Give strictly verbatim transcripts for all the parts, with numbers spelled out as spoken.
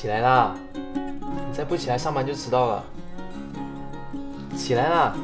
起来啦！你再不起来，上班就迟到了。起来啦！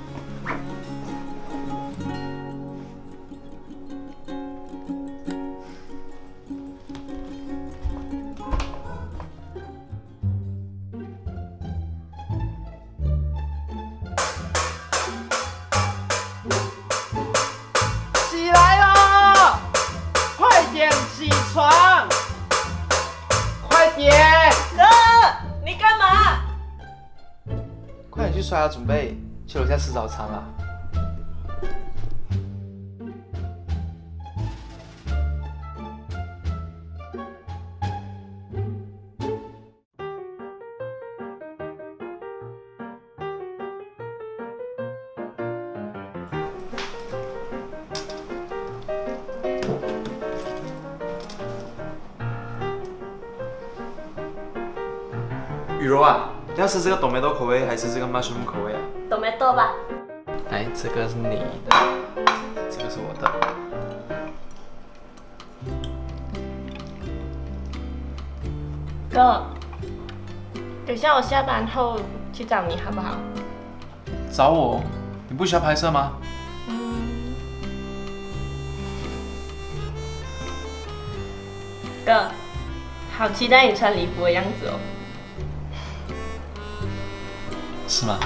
起来啦！快点起床！快点！ 哥，你干嘛？ 快点去刷牙，准备去楼下吃早餐啦。雨柔啊，要吃这个东梅豆口味还是这个 mushroom 口味啊？ 都没豆吧？ 来，这个是你的，这个是我的。 哥，等一下我下班后去找你好不好？ 找我？你不需要拍摄吗？ 嗯。哥，好期待你穿礼服的样子哦。 是吗？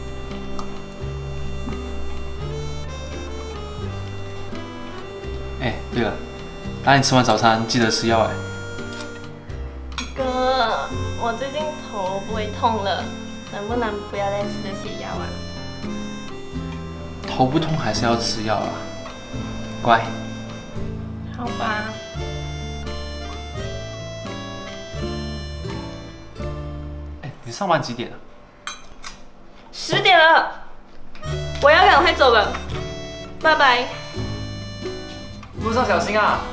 哎，对了，当你吃完早餐记得吃药哎。 哥，我最近头不会痛了，能不能不要再吃这些药啊？ 头不痛还是要吃药啊，乖。 好吧。 哎，你上班几点啊？ 十点了，我要赶快走了，拜拜。 路上小心啊！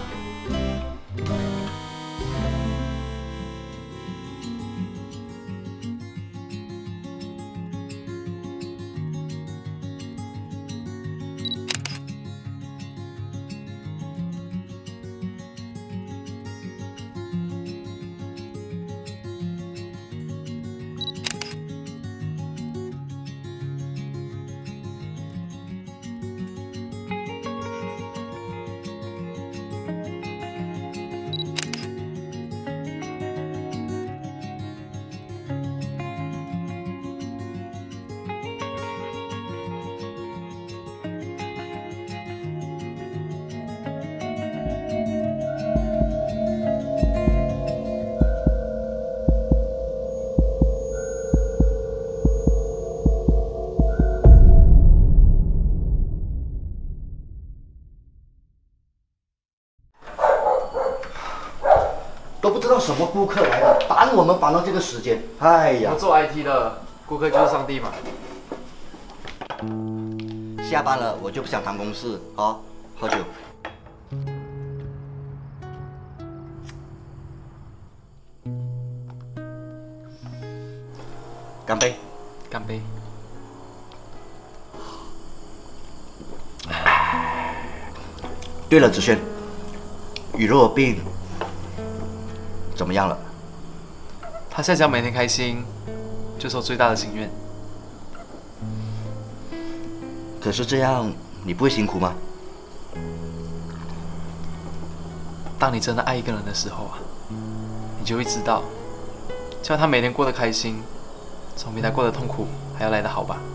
都不知道什么顾客来了，烦我们烦到这个时间。哎呀， 我做 I T 的，顾客就是上帝嘛。 下班了我就不想谈公事啊，喝酒。干杯！ 干杯！ 对了，子轩，雨柔的病怎么样了？ 他现在只要每天开心，就是我最大的心愿。 可是这样你不会辛苦吗？ 当你真的爱一个人的时候啊，你就会知道，只要他每天过得开心，总比他过得痛苦还要来得好吧。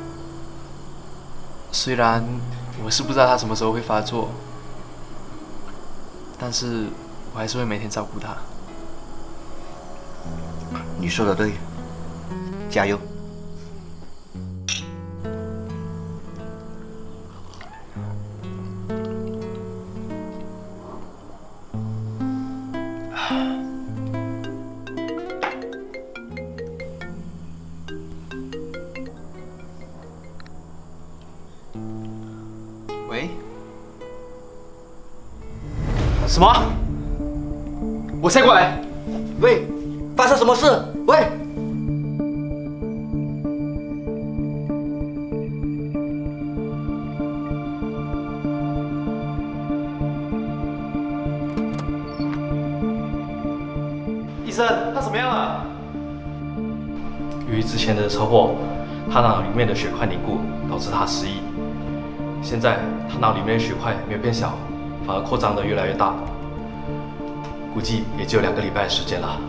虽然我是不知道他什么时候会发作，但是我还是会每天照顾他。 你说的对，加油！ 喂？什么？我现在过来。 喂，发生什么事？喂！ 医生，他怎么样了？ 由于之前的车祸，他脑里面的血块凝固，导致他失忆。现在他脑里面的血块没有变小，反而扩张的越来越大，估计也只有两个礼拜的时间了。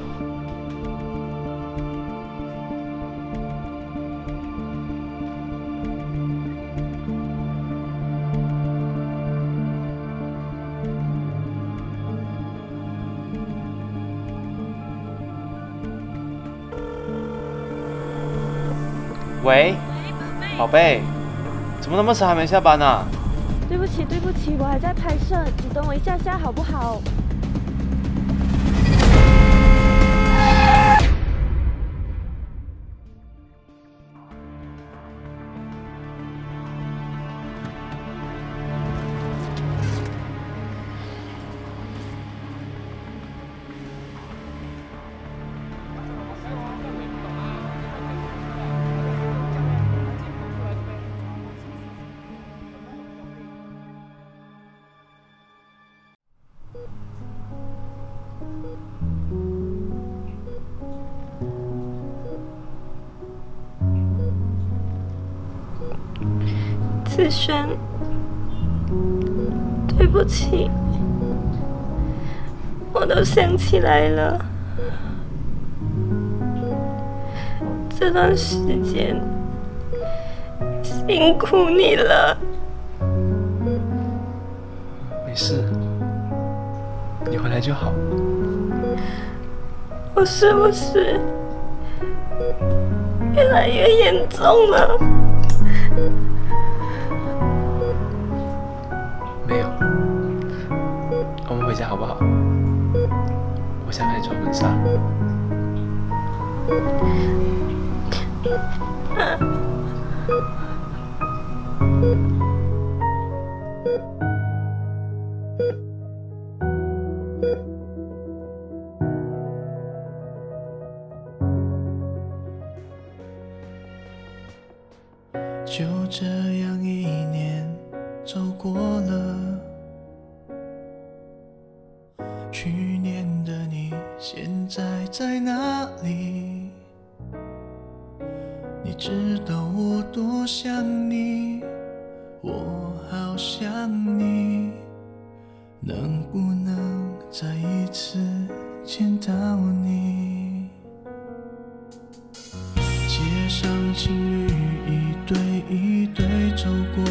喂，宝贝，怎么那么迟还没下班呢？ 对不起，对不起，我还在拍摄，你等我一下下好不好？ 子轩，对不起，我都想起来了。这段时间辛苦你了。 没事，你回来就好。 我是不是越来越严重了？ 没有，我们回家好不好？我想跟你穿婚纱。 就这样一年走过了，去年的你现在在哪里？你知道我多想你，我好想你，能不能再一次见到你？街上情侣一对一对走过，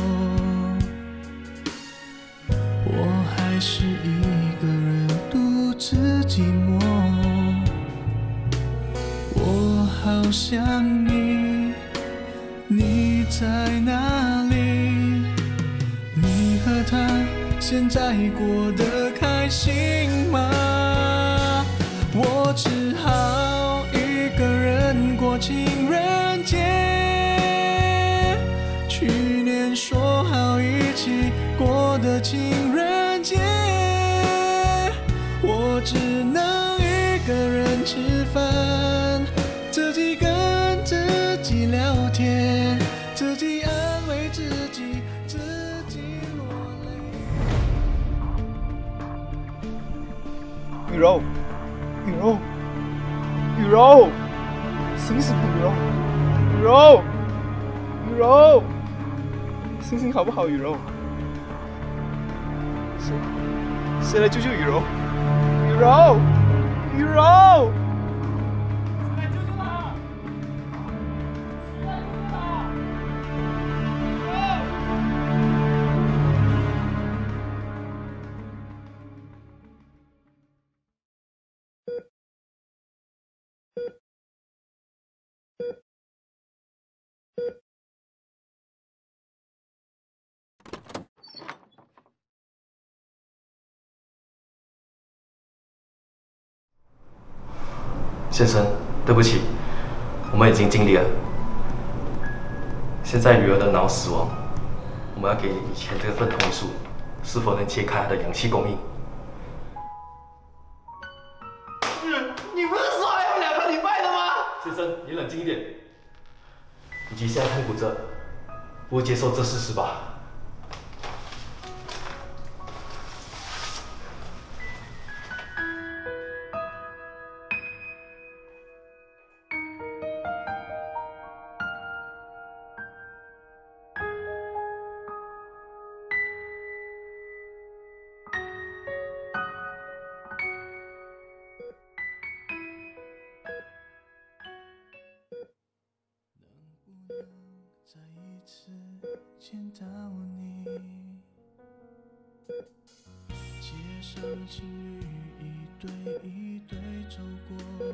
我还是一个人独自寂寞。我好想你，你在哪里？你和他现在过得开心吗？我只好一个人过情人节。去年说好一起过的情人节，我只能一个人吃饭，自己跟自己聊天，自己安慰自己，自己落泪。 雨柔，雨柔，雨柔，醒醒，雨柔，雨柔，雨柔，醒醒好不好？雨柔，谁谁来救救雨柔？雨柔，雨柔！ 先生，对不起，我们已经尽力了。现在女儿的脑死亡，我们要给以前这份同意书，是否能切开她的氧气供应？ 你不是说还有两个礼拜的吗？ 先生，你冷静一点。以及现在痛苦着，不会接受这事实吧？ 见到你。街上情侣一对一对走过，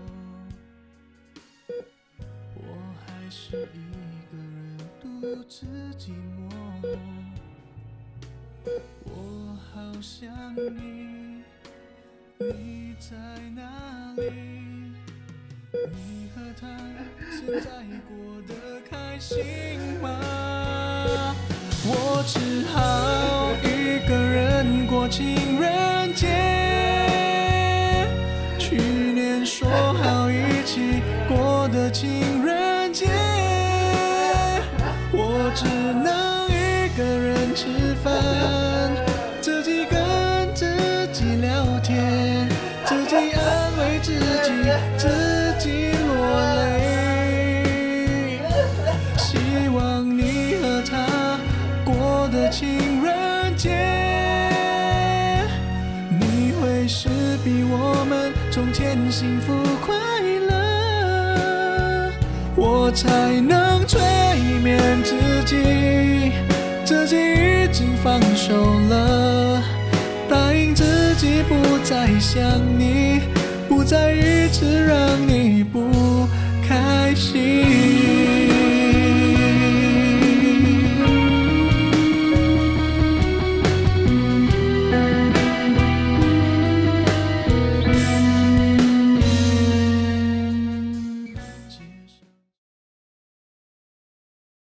我还是一个人独自寂寞。我好想你，你在哪里？你和他现在过得开心吗？我只好一个人过情人节。去年说好一起过的情人节，我只能一个人吃饭，自己跟自己聊天，自己安慰自己，自己落泪。希望你和他过的情人节，你会是比我们从前幸福快乐，我才能催眠自己，自己已经放手了，答应自己不再想你，不再一直让你不开心。